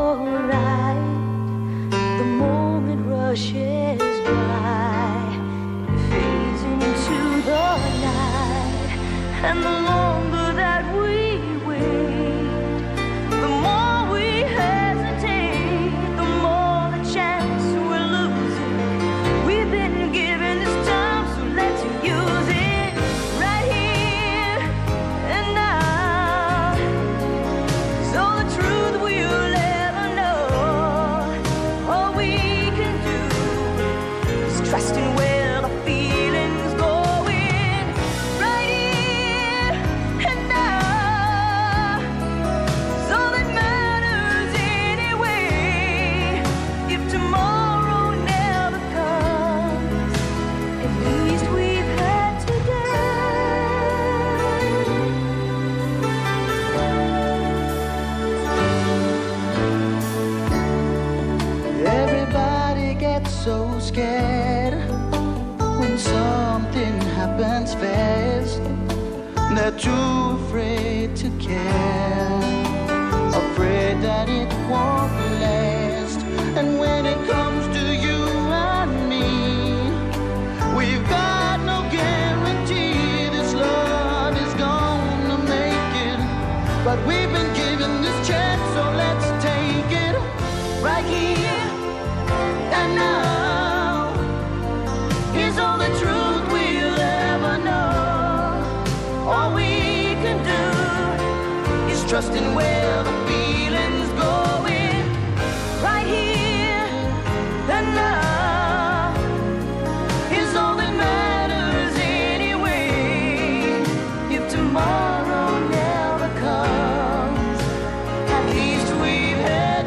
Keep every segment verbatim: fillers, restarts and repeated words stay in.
alright. The moment rushes by, fades into the night, and the longer that we wait, the more we hesitate, the more the chance we're losing. We've been given this time, so let's use it right here and now. So the truth we'll ever know, all we can do is trust in where the feeling's going, right here and now. It's all that matters anyway. If tomorrow never comes, at least we've had today. Everybody gets so scared when something happens fast. They're too afraid to care, afraid that it won't last. And when it comes to you and me, we've got no guarantee this love is gonna make it. But we've been given this chance, so let's take it right here and now. Here's all the truth we'll ever know. All we can do is trust in where the feeling's going, right here and now. Here's all that matters anyway. If tomorrow never comes, at least we've had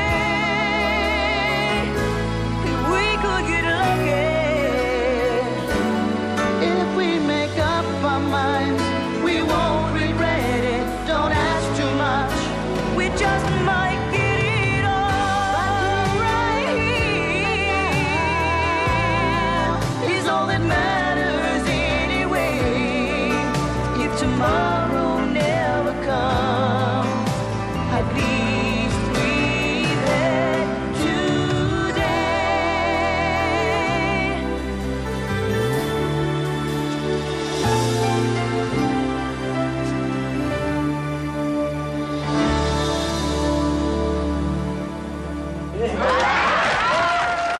today. If we could get lucky, if we make up our minds, we won't regret it. Don't ask too much, we just might get it all right here. Is all that matters anyway. If tomorrow never comes, at least we've had today.